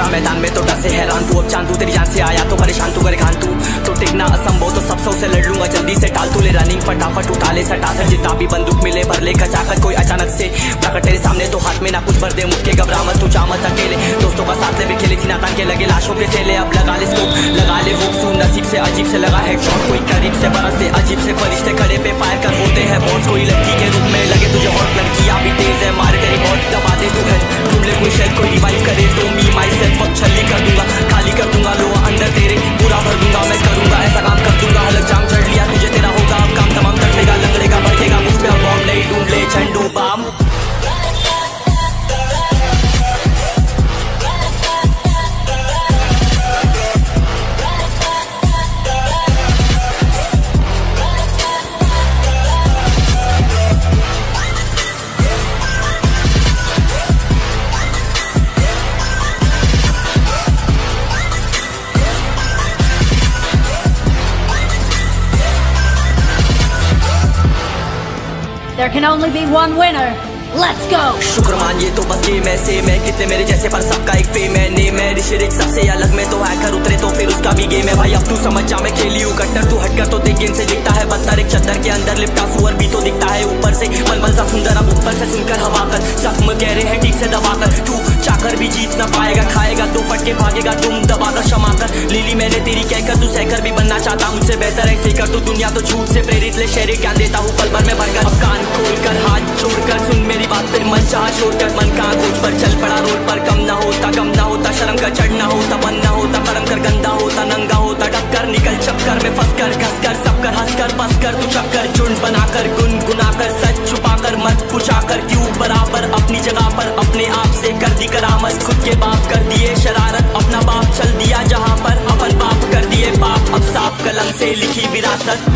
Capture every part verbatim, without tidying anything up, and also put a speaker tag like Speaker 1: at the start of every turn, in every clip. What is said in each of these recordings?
Speaker 1: था मैदान में तो डर से हैरान तू, अब चांद तू तेरी जान से आया तो परेशान तू करे खान तू, तो टिकना असंभव तो सब सौ से लड़ लूंगा जल्दी से टाल तू ले रनिंग फटाफट उठा ले सटा सर जितना भी बंदूक मिले भर ले खचाकर कोई अचानक से प्रकट तेरे सामने तो हाथ में ना कुछ भर दे मुझके घबरा मत तू चामत अकेले दोस्तों का साथ ले भी खेली थी ना तान के लगे लाशों के सेले अब लगा ले स्कोप लगा ले हुक सू नसीब से अजीब से लगा है शॉट कोई करीब से बरसते अजीब से फरिश्ते खड़े पे फायर कर होते हैं बॉस कोई लड़की के रूप में लगे तुझे हॉट लड़कियां भी तेज है मारे तेरी मौत दबा दे तू है ढूंढ ले कोई शायद कोई रिवाइव करे तो मी माई सेल्फ अब छल्ली कर दूंगा खाली कर दूंगा लो अंदर तेरे पूरा भर दूंगा मैं करूंगा ऐसा काम कर दूंगा हलक जाम चढ़ लिया तुझे तेरा होगा अब काम तमाम तड़पेगा लंगड़ेगा भड़केगा मुझ पे अब बॉम्ब नहीं ढूंढ ले Zandu balm.
Speaker 2: There can only be one winner. Let's go.
Speaker 1: शुक्र मान ये तो बस गेम ऐसे मैं कितने मेरे जैसे पर सबका एक फेम है नेम है ऋषिरिक सबसे अलग में तो हैकर उतरे तो फिर उसका भी गेम है भाई अब तू समझ जा मैं खेली हूँ कट्टर तू हटकर तो देख गेम से दिखता है बदतर एक चद्दर के अंदर लिपटा सुअर भी तो दिखता है ऊपर से मलमल सा सुंदर अब ऊपर से सुनकर हवा कर जख्म गहरे हैं ठीक से दबाकर तू चाकर भी जीत ना पाएगा खाएगा तो फटके भागेगा तुम दबाकर क्षमा कर लीली मैंने तेरी कहकर तू सहकर भी बनना चाहता मुझसे बेहतर है फेकर तू दुनिया तो झूठ से प्रेरित ले शेरे ज्ञान देता हूँ पल भर में भरकर अब कान खोलकर हाथ जोड़कर सुन मेरी बात फिर मन चाह छोड़कर मन का खोज पर चल पड़ा रोड पर कम ना होता कम ना होता शर्म का चढ़ना होता बन ना होता करम कर गंदा होता नंगा होता टक्कर निकल चक्कर में फंस कर घस कर सब कर हंस कर बस कर तू चक्कर झुंड बनाकर गुनगुनाकर सच छुपाकर मत पूछाकर क्यों बराबर अपनी जगह पर अपने आप से कर दी करामत खुद के बाप कर दिए शरारत अपना बाप चल दिया जहाँ पर अपन बाप कर दिए बाप अब साफ कलम से लिखी विरासत।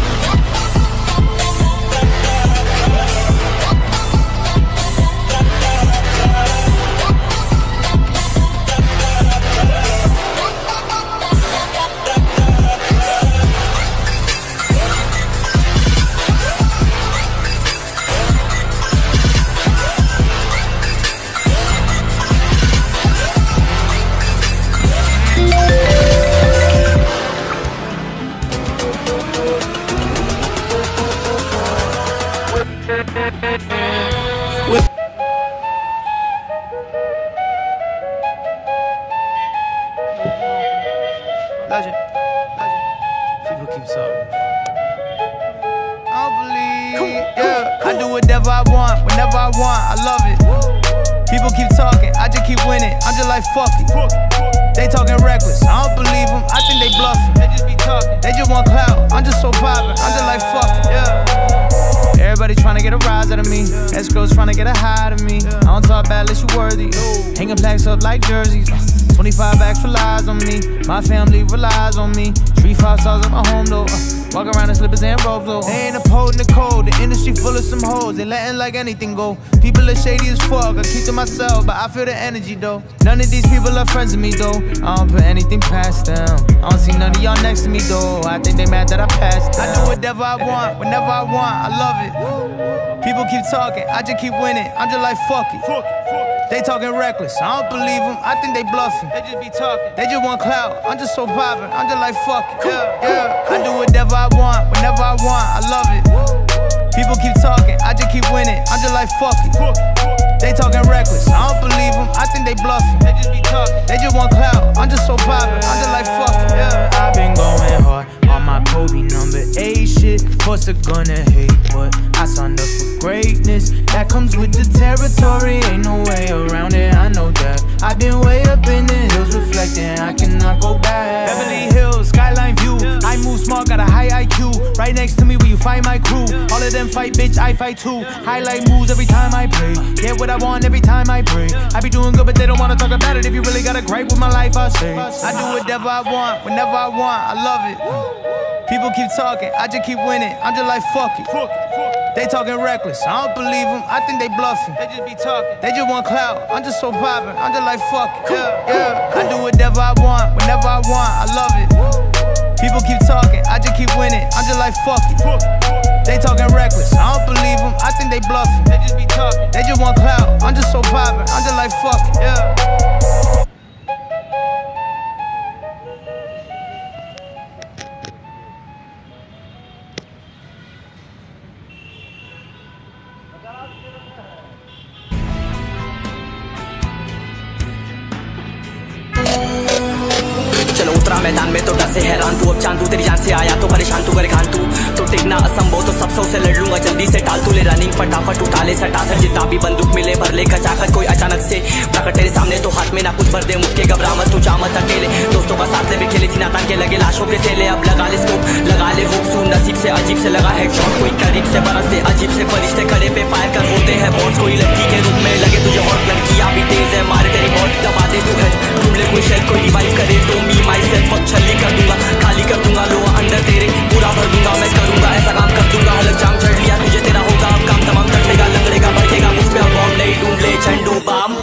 Speaker 3: Legend, legend. People keep talking. I don't believe, yeah. I do whatever I want, whenever I want. I love it. People keep talking, I just keep winning. I'm just like fuck it. They talking reckless, I don't believe them. I think they bluffing. They just be talking. They just want clout. I'm just so poppin'. I'm just like fuck it. Yeah. Everybody tryna get a rise out of me. Escrows tryna get a high out of me. I don't talk bad unless you worthy. Hanging plaques up like jerseys. twenty-five bags relies on me. My family relies on me. Three five stars at my home though. Uh, walk around in slippers and robes though. They ain't upholding the code. The industry full of some hoes. They letting like anything go. People are shady as fuck. I keep to myself, but I feel the energy though. None of these people are friends with me though. I don't put anything past them. I don't see none of y'all next to me though. I think they mad that I passed them. I do whatever I want, whenever I want. I love it. People keep talking, I just keep winning. I'm just like fuck it. They talking reckless, I don't believe them. I think they bluffing. They just be talking. They just want clout. I'm just so poppin'. I'm just like fuck it. Yeah, yeah. I do whatever I want, whenever I want. I love it. People keep talking, I just keep winning. I'm just like fuck it. They talking reckless, I don't believe them. I think they bluffing. They just be talking. They just want clout. I'm just so poppin'. I'm just like fuck it. Yeah. I've been going hard on my Kobe number eight shit. Course they're gonna hate, but I signed up for greatness. That comes with the territory. Ain't no way around it. I know that. I've been way up in the hills reflecting. I cannot go back. Beverly Hills, skyline view. I move smart, got a high I Q. Right next to me where you find my crew. All of them fight, bitch, I fight too. Highlight moves every time I play. Get what I want every time I pray. I be doing good, but they don't wanna talk about it. If you really got a gripe with my life, I say I do whatever I want, whenever I want. I love it. People keep talking, I just keep winning. I'm just like fuck it. They talking reckless, I don't believe them. I think they bluffing. They just be talking. They just want clout. I'm just so poppin'. I'm just like fuck it. Yeah, yeah. I do whatever I want, whenever I want. I love it. People keep talking, I just keep winning. I'm just like fuck it. They talking reckless, I don't believe them. I think they bluffing. They just be talking. They just want clout. I'm just so poppin'. I'm just like fuck it. Yeah.
Speaker 1: मैदान में तो डर से हैरान तू, अब चांद तू तेरी जान से आया तो परेशान तू, करे घान तू तो टिकना असंभव, तो सब सौ से लड़ लूंगा जल्दी से टाल तू ले रनिंग फटाफट उठा ले सटा सर, जितना भी बंदूक मिले भर ले खचाखच, कोई अचानक से प्रकट तेरे सामने तो हाथ में ना कुछ भर दे, मुझके घबरा मत तू जा मत अकेले, दोस्तों का साथ ले भी खेले सीना तान के लगे लाशों के सेले, अब लगा ले स्कोप लगा ले हुक सुन नसीब से अजीब से लगा हेडशॉट, कोई करीब से बरसते अजीब से फरिश्ते खड़े पे फायर कर होते हैं बॉस, कोई लड़की के रूप में लगे तुझे हॉट, लड़कियां भी तेज है मारे तेरी बॉट, दबा दे तू घर ढूंढ ले कोई शेल, कोई रिवाइव करे तो मी माई सेल्फ अब छल्ली कर दूंगा, खाली कर दूंगा लो अंदर तेरे पूरा भर दूंगा, मैं करूंगा ऐसा काम कर दूंगा, हलक जाम चढ़ लिया तुझे तेरा होगा अब काम तमाम, तड़पेगा लंगड़ेगा भड़केगा मुझ पे अब बॉम्ब नहीं ढूंढ ले Zandu balm.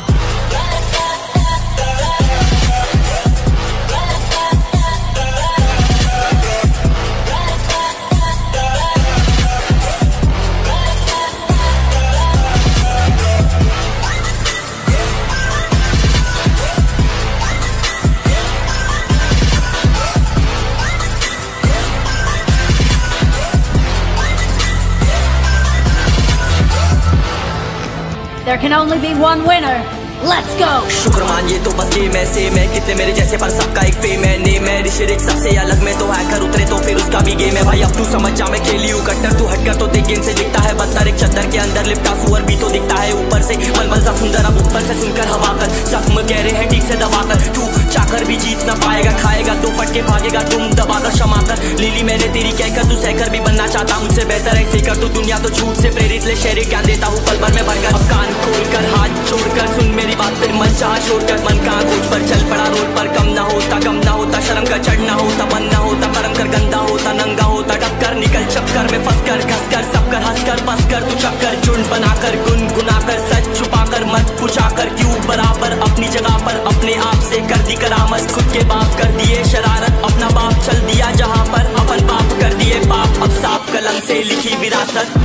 Speaker 2: There can only be one winner. Let's go!
Speaker 1: शुक्र मान ये तो बस गेम ऐसे मैं कितने मेरे जैसे पर सबका एक फेम है, नेम है ऋषिरिक सबसे अलग में तो हैकर उतरे तो फिर उसका भी गेम है भाई, अब तू समझ जा मैं खेली हूँ कट्टर, तू हटकर तो देख गेम से दिखता है बदतर, एक चद्दर के अंदर लिपटा सुअर भी तो दिखता है ऊपर से मलमल सा सुंदर, अब ऊपर से सुनकर हवा कर जख्म कह रहे हैं ठीक से दबा कर, तू चाकर भी जीत ना पाएगा, खाएगा तो फटके भागेगा तुम दबाकर क्षमा कर, लीली मैंने तेरी कहकर तू सहकर भी बनना चाहता मुझसे बेहतर है फिकर, तू दुनिया तो झूठ से प्रेरित ले शेर क्या देता हूँ पल भर में भरकर, अब कान खोलकर हाथ छोड़कर सुन मेरी बात फिर मन छोड़कर मन का खोज पर चल पड़ा रोड पर, कम ना होता गम ना होता शर्म का चढ़ना होता बन ना होता कर्म कर गंदा होता नंगा होता टक्कर निकल चक्कर में फंस कर घस कर सब कर हंस कर बस कर तू चक्कर झुंड बनाकर गुनगुनाकर सच छुपाकर मत पूछाकर क्यों बराबर अपनी जगह पर अपने आप से कर दी करामत, खुद के बाप कर दिए शरारत, अपना बाप चल दिया जहाँ पर अपन बाप कर दिए बाप, अब साफ कलम से लिखी विरासत।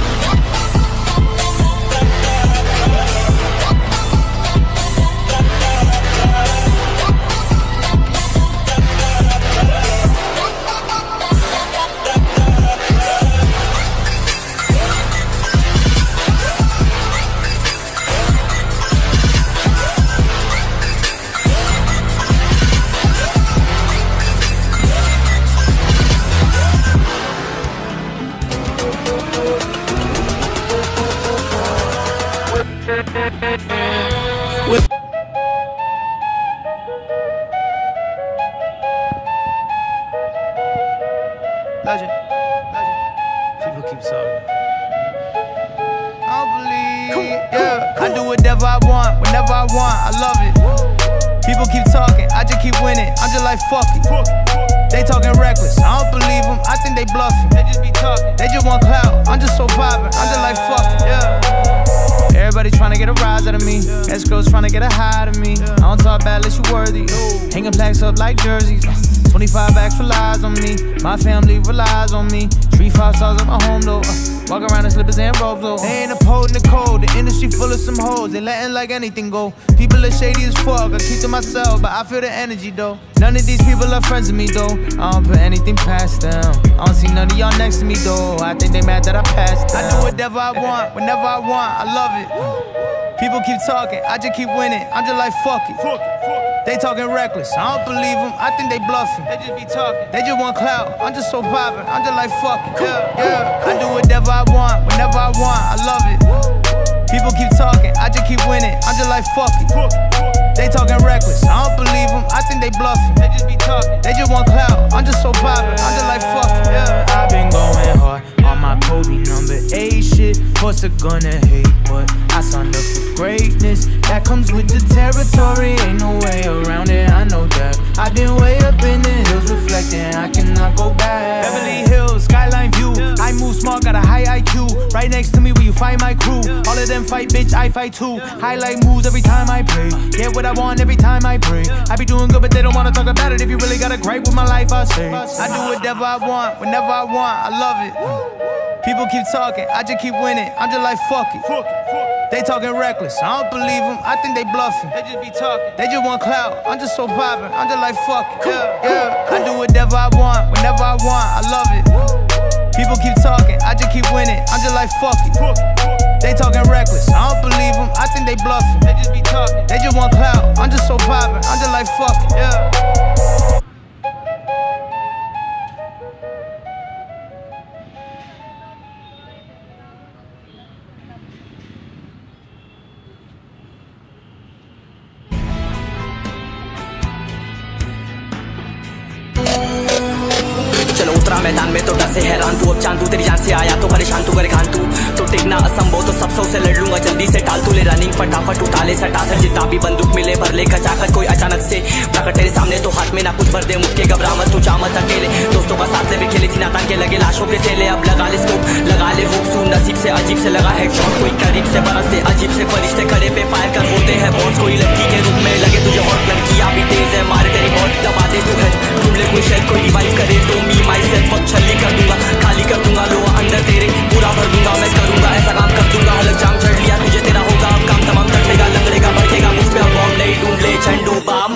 Speaker 3: Legend, legend. People keep talking. I don't believe, yeah. I do whatever I want, whenever I want. I love it. People keep talking, I just keep winning. I'm just like fuck it. They talking reckless, I don't believe them. I think they bluffing. They just be talking. They just want clout. I'm just so poppin'. I'm just like fuck it. Yeah. Everybody tryna get a rise out of me. Escrows tryna get a high out of me. I don't talk bad unless you worthy. Hanging plaques up like jerseys. twenty-five backs relies on me. My family relies on me. Three five stars at my home though. Uh, walk around in slippers and robes though. They ain't upholding the code. The industry full of some hoes. They letting like anything go. People are shady as fuck. I keep to myself, but I feel the energy though. None of these people are friends with me though. I don't put anything past them. I don't see none of y'all next to me though. I think they mad that I passed them. I do whatever I want, whenever I want. I love it. People keep talking, I just keep winning. I'm just like fuck it. They talking reckless, I don't believe them. I think they bluffing. They just be talking. They just want clout. I'm just so poppin'. I'm just like fuck it. Yeah, yeah. I do whatever I want, whenever I want. I love it. People keep talking, I just keep winning. I'm just like fuck it. They talking reckless, I don't believe them. I think they bluffing. They just be talking. They just want clout. I'm just so poppin'. I'm just like fuck it. Yeah. I've been going hard on my Kobe number eight shit. Course they're gonna hate, but I signed up for greatness. That comes with the territory. Ain't no way around it. I know that. I've been way up in the hills reflecting. I cannot go back. Beverly Hills, skyline view. I move smart, got a high I Q. Right next to me where you find my crew. All of them fight, bitch, I fight too. Highlight moves every time I pray. Get what I want every time I pray. I be doing good, but they don't wanna talk about it. If you really got a gripe with my life, I say I do whatever I want, whenever I want. I love it. People keep talking, I just keep winning. I'm just like fuck it. They talking reckless, I don't believe them. I think they bluffing. They just be talking. They just want clout. I'm just so poppin'. I'm just like fuck it. Yeah, yeah. I do whatever I want, whenever I want. I love it. People keep talking, I just keep winning. I'm just like fuck it. They talking reckless, I don't believe them. I think they bluffing. They just be talking. They just want clout. I'm just so poppin'. I'm just like fuck it. Yeah.
Speaker 1: उतरा मैदान में तो डर से हैरान तू, अब चांद तू तेरी जान से आया तो परेशान तू करे घान तू, तो टिकना असंभव तो सब सौ से लड़ लूंगा जल्दी से टाल तू ले रनिंग फटाफट उठा ले सटा सर जितना भी बंदूक मिले भर ले खचाकर कोई अचानक से प्रकट तेरे सामने तो हाथ में ना कुछ भर दे मुझके घबरा मत तू जा मत अकेले, दोस्तों का साथ ले भी खेले थी नातान के लगे लाशों के सेले, अब लगा ले स्कोप लगा ले हुक सुन नसीब से अजीब से लगा हेडशॉट कोई करीब से बरसते अजीब से फरिश्ते खड़े पे फायर कर होते हैं बॉस, कोई लड़की के रूप में लगे तुझे हॉट लड़कियां भी तेज है मारे तेरी बॉट दबा दे तू है ढूंढ ले कोई शेड कोई रिवाइव करे तो मी माई सेल्फ अब छल्ली कर दूंगा खाली कर दूंगा लो अंदर तेरे पूरा भर दूंगा मैं करूंगा ऐसा काम कर दूंगा हलक जाम चढ़ लिया तुझे तेरा होगा अब काम तमाम तड़पेगा लंगड़ेगा भड़केगा मुझ पे अब बॉम्ब नहीं ढूंढ ले Zandu balm.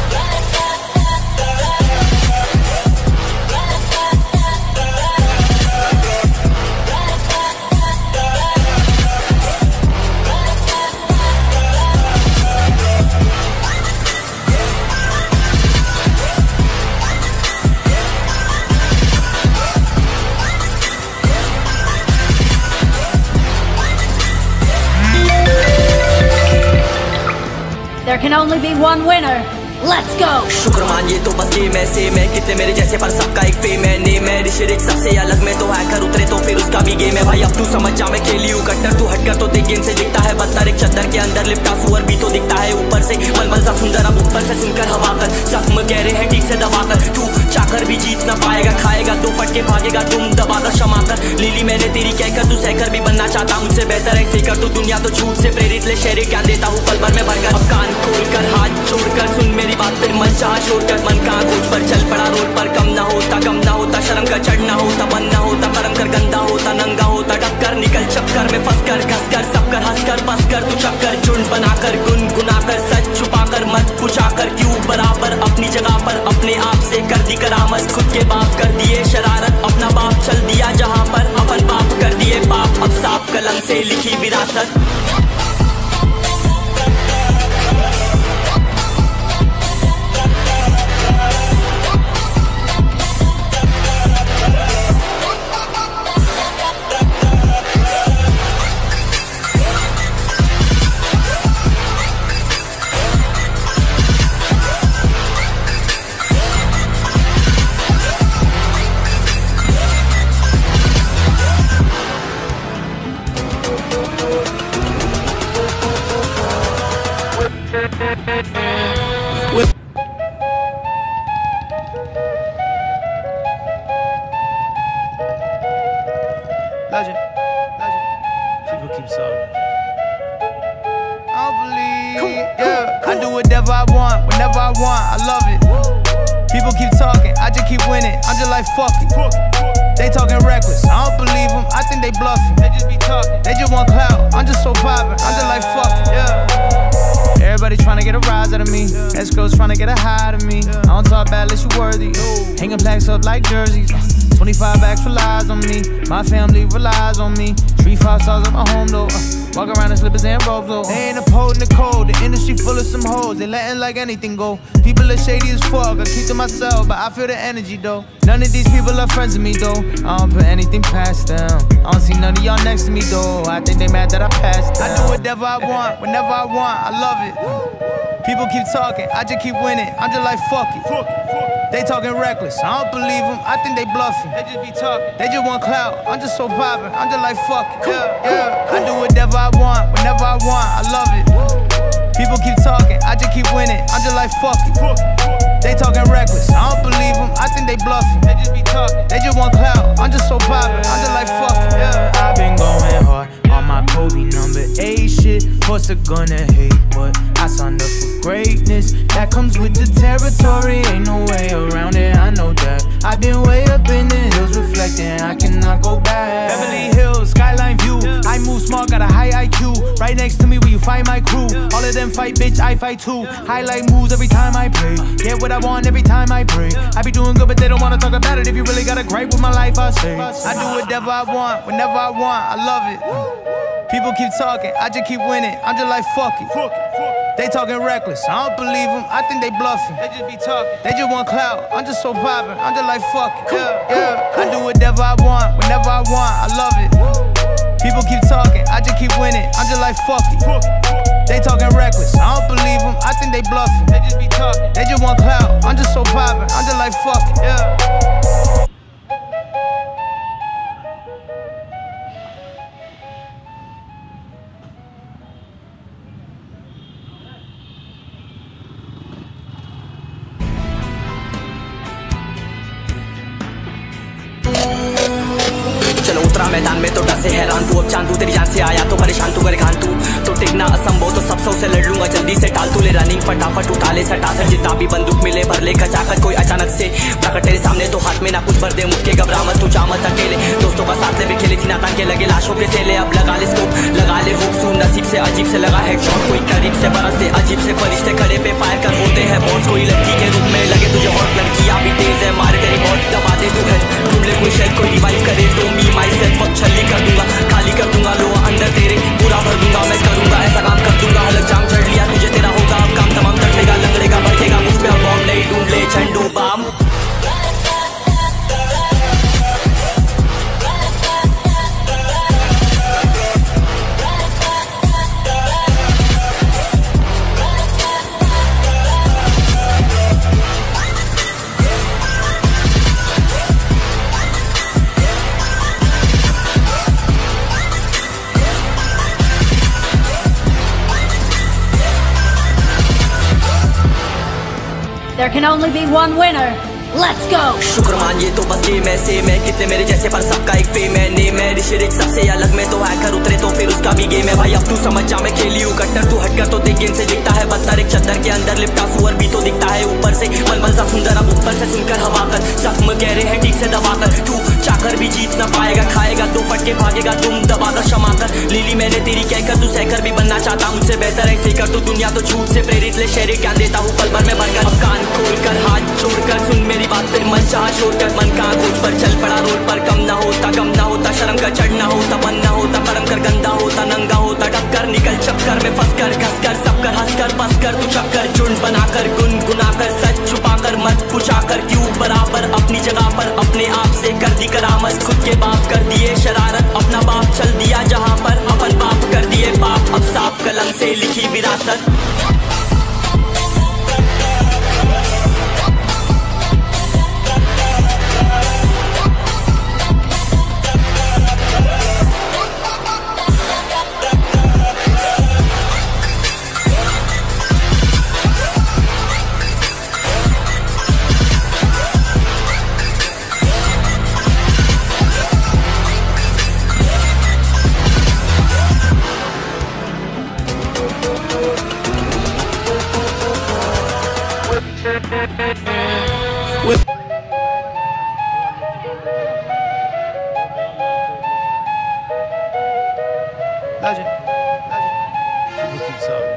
Speaker 2: There can only be one winner. Let's go.
Speaker 1: शुक्र मानिए तो बस गेम ऐसे मैं कितने मेरे जैसे पर सबका एक फेम है नेम है ऋषिरिक सबसे अलग में तो हैकर उतरे तो फिर उसका भी गेम है भाई अब तू समझ जा मैं खेली हूँ कट्टर तू हटकर तो देख गेम से दिखता है बदतर एक चद्दर के अंदर लिपटा सुअर भी तो दिखता है ऊपर से मलमल सा सुंदर अब ऊपर से सुनकर हवा कर जख्म कह रहे हैं ठीक से दबा कर तू चाकर भी जीत ना पाएगा खाएगा दो फटके भागेगा तुम दबाकर क्षमा कर लीली मैंने तेरी कहकर तू सहकर भी बनना चाहता मुझसे बेहतर है फिकर तू दुनिया तो झूठ से प्रेरित ले शेरे क्या देता हूँ पल भर में भरकर अब कान खोलकर हाथ छोड़कर सुन मेरी बात फिर मन चाह छोड़कर मन का खोज पर चल पड़ा रोड पर कम ना होता कम ना होता शर्म का चढ़ना होता बन ना होता कर्म कर गंदा होता नंगा होता टक्कर निकल चक्कर में फंस कर घस कर सब कर हंस कर बस कर तू चक्कर झुंड बनाकर गुनगुनाकर सच छुपाकर मत पूछाकर क्यों बराबर अपनी जगह पर अपने आप से कर दी करामत खुद के बाप कर दिए शरारत अपना बाप चल दिया जहाँ पर अपन बाप कर दिए बाप अब साफ कलम से लिखी विरासत।
Speaker 3: Legend, legend. People keep talking. I don't believe, yeah. I do whatever I want, whenever I want. I love it. People keep talking, I just keep winning. I'm just like fuck it. They talking reckless, I don't believe them. I think they bluffing. They just be talking. They just want clout. I'm just so poppin'. I'm just like fuck it. Yeah. Everybody tryna get a rise out of me. Escrows tryna get a high out of me. I don't talk bad unless you worthy. Hanging plaques up like jerseys. twenty-five bags relies on me. My family relies on me. Three five stars at my home though. Uh, walk around in slippers and robes though. They ain't upholding the code. The industry full of some hoes. They letting like anything go. People are shady as fuck. I keep to myself, but I feel the energy though. None of these people are friends with me though. I don't put anything past them. I don't see none of y'all next to me though. I think they mad that I passed them. I do whatever I want, whenever I want. I love it. People keep talking, I just keep winning. I'm just like fuck it. They talking reckless, I don't believe them. I think they bluffing. They just be talking. They just want clout. I'm just so poppin'. I'm just like fuck it. Yeah, yeah. I do whatever I want, whenever I want. I love it. People keep talking, I just keep winning. I'm just like fuck it. They talking reckless, I don't believe them. I think they bluffing. They just be talking. They just want clout. I'm just so poppin'. I'm just like fuck it. Yeah. I've been going hard on my Kobe number eight shit. Course they're gonna hate, but I signed up for greatness. That comes with the territory. Ain't no way around it. I know that. I've been way up in the hills reflecting. I cannot go back. Beverly Hills, skyline view. I move smart, got a high I Q. Right next to me where you find my crew. All of them fight, bitch, I fight too. Highlight moves every time I pray. Get what I want every time I pray. I be doing good, but they don't wanna talk about it. If you really got a gripe with my life, I say I do whatever I want, whenever I want. I love it. People keep talking, I just keep winning. I'm just like fuck it. They talking reckless, I don't believe them. I think they bluffing. They just be talking. They just want clout. I'm just so poppin'. I'm just like fuck it. Yeah, yeah. I do whatever I want, whenever I want. I love it. People keep talking, I just keep winning. I'm just like fuck it. They talking reckless, I don't believe them. I think they bluffing. They just be talking. They just want clout. I'm just so poppin'. I'm just like fuck it. Yeah.
Speaker 1: उतरा मैदान में तो डर से हैरान तू, अब चांद तू तेरी जान से आया तो परेशान तू, करे घान तू तो टिकना असंभव, तो सब सौ से लड़ लूंगा जल्दी से टाल तू, ले रनिंग फटाफट उठा ले सटा सर, जितना भी बंदूक मिले भर ले खचाखच, कोई अचानक से प्रकट तेरे सामने तो हाथ में ना कुछ भर दे, मुझके घबरा मत तू जा मत अकेले, दोस्तों का साथ ले भी खेले थी ना ताकि लगे लाशों के सेले, अब लगा ले स्कोप लगा ले होप सुन नसीब से अजीब से लगा हेडशॉट, कोई करीब से बरसते अजीब से फरिश्ते खड़े पे फायर कर होते हैं बॉस, कोई लड़की के रूप में लगे तुझे हॉट, लड़कियां भी तेज है मारे तेरी मौत, दबा दे तू घर ढूंढ ले कोई शेल, कोई रिवाइव करे तो मी माई सेल्फ अब छल्ली कर दूंगा, खाली कर दूंगा लो अंदर तेरे पूरा भर दूंगा, मैं करूंगा ऐसा काम कर दूंगा, हलक जाम चढ़ लिया तुझे तेरा होगा अब काम तमाम, तड़ेगा लंगड़ेगा भड़केगा मुझ पे अब बॉम्ब नहीं ढूंढ ले Zandu balm.
Speaker 2: There can only be one winner. Let's go!
Speaker 1: शुक्र मान ये तो बस गेम ऐसे मैं कितने मेरे जैसे पर सबका एक फेम है, नेम है ऋषिरिक सबसे अलग में तो हैकर उतरे तो फिर उसका भी गेम है भाई, अब तू समझ जा मैं खेली हूँ कट्टर, तू हटकर तो देख गेम से दिखता है बदतर, एक चद्दर के अंदर लिपटा सुअर भी तो दिखता है ऊपर से मलमल सा सुंदर, अब ऊपर से सुनकर हवा कर जख्म कह रहे हैं ठीक से दबा कर, तू चाकर भी जीत ना पाएगा, खाएगा दो फटके भागेगा तुम दबाकर क्षमा कर, लीली मैंने तेरी कहकर तू सहकर भी बनना चाहता मुझसे बेहतर है फिकर, तू दुनिया तो झूठ से प्रेरित ले शेरे क्या देता हूँ पल भर में भरकर, अब कान खोलकर हाथ छोड़कर सुन मेरी बात, फिर मन छोड़कर मन का खोज पर चल पड़ा रोड पर, कम ना होता कम ना होता शर्म का चढ़ना होता बन ना होता परम कर गंदा होता नंगा होता टक्कर निकल चक्कर में फंस कर घस कर सब कर हंस कर बस कर तू चक्कर झुंड बनाकर गुनगुनाकर सच छुपाकर मत पूछाकर क्यों बराबर अपनी जगह पर अपने आप से कर दी करामत, खुद के बाप कर दिए शरारत, अपना बाप चल दिया जहाँ पर अपन बाप कर दिए बाप, अब साफ कलम से लिखी विरासत।
Speaker 3: Legend, legend. People keep talking.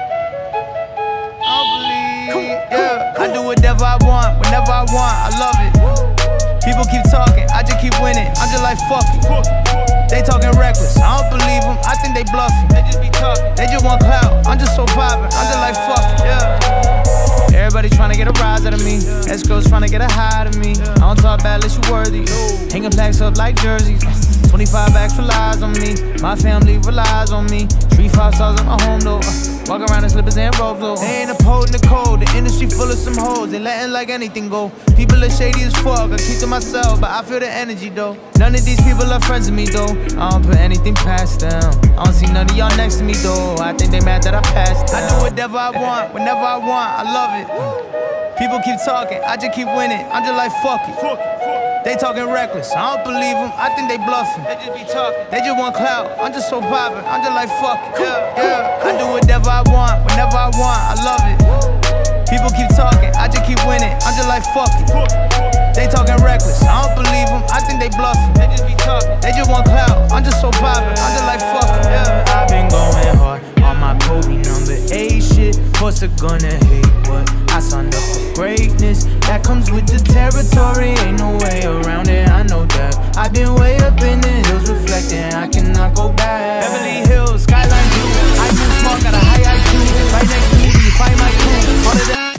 Speaker 3: I believe, yeah. I do whatever I want, whenever I want. I love it. People keep talking, I just keep winning. I'm just like fuck it. They talking reckless, I don't believe them. I think they bluffing. They just be talking. They just want clout. I'm just so poppin'. I'm just like fuck it. Yeah. Everybody tryna get a rise out of me. Escrows tryna get a high out of me. I don't talk bad unless you worthy. Hanging plaques up like jerseys. twenty-five bags relies on me. My family relies on me. Three five stars at my home though. Walk around in slippers and robes though. They ain't upholding the code. The industry full of some hoes. They letting like anything go. People are shady as fuck. I keep to myself, but I feel the energy though. None of these people are friends of me though. I don't put anything past them. I don't see none of y'all next to me though. I think they mad that I passed them. I do whatever I want, whenever I want. I love it. People keep talking, I just keep winning. I'm just like fuck it. They talking reckless, I don't believe them. I think they bluffing. They just be talking. They just want clout. I'm just so poppin'. I'm just like fuck it. Yeah, yeah. I do whatever I want, whenever I want. I love it. People keep talking, I just keep winning. I'm just like fuck it. They talking reckless, I don't believe them. I think they bluffing. They just be talking. They just want clout. I'm just so poppin'. I'm just like fuck it. Yeah. I've been going hard on my Kobe number eight shit. What's it gonna hate? What? I signed up for greatness. That comes with the territory. Ain't no way around it. I know that. I've been way up in the hills reflecting. I cannot go back. Beverly